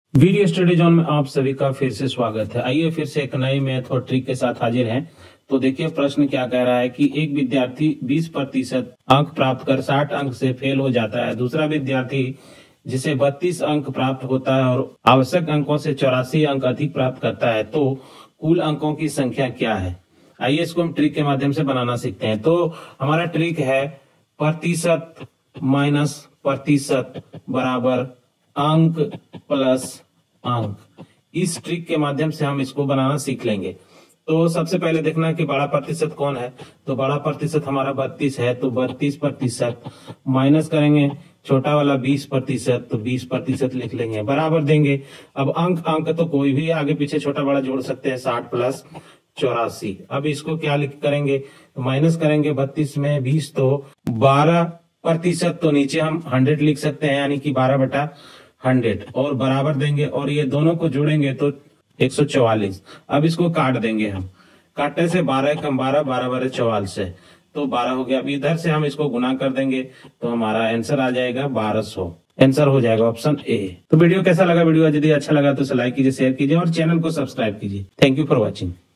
Video study zone में आप सभी का फिर से स्वागत है। आइए फिर से एक नए मैथ और ट्रिक के साथ हाजिर हैं। तो देखिए प्रश्न क्या कह रहा है कि एक विद्यार्थी 20% अंक प्राप्त कर 60 अंक से फेल हो जाता है। दूसरा विद्यार्थी जिसे 32 अंक प्राप्त होता है और आवश्यक अंकों से 84 अंक अधिक प्राप्त करता है, तो कुल अंकों की संख्या क्या है। आइए इसको हम ट्रिक के माध्यम से बनाना सीखते हैं। तो हमारा ट्रिक है प्रतिशत माइनस प्रतिशत बराबर अंक प्लस अंक। इस ट्रिक के माध्यम से हम इसको बनाना सीख लेंगे। तो सबसे पहले देखना है कि बड़ा प्रतिशत कौन है। तो बड़ा प्रतिशत हमारा 32 है, तो 32% माइनस करेंगे छोटा वाला 20%, तो 20% लिख लेंगे, बराबर देंगे। अब अंक तो कोई भी आगे पीछे छोटा बड़ा जोड़ सकते हैं, 60 प्लस 84। अब इसको क्या लिख करेंगे, तो माइनस करेंगे 32 में 20, तो 12%, तो नीचे हम 100 लिख सकते हैं, यानी कि 12/100 और बराबर देंगे और ये दोनों को जोड़ेंगे तो 144। अब इसको काट देंगे हम, काटने से 12 कम 12, 12 44 है, तो 12 हो गया। अब इधर से हम इसको गुना कर देंगे तो हमारा आंसर आ जाएगा 1200। आंसर हो जाएगा ऑप्शन ए। तो वीडियो कैसा लगा? वीडियो यदि अच्छा लगा तो लाइक कीजिए, शेयर कीजिए और चैनल को सब्सक्राइब कीजिए। Thank you for watching.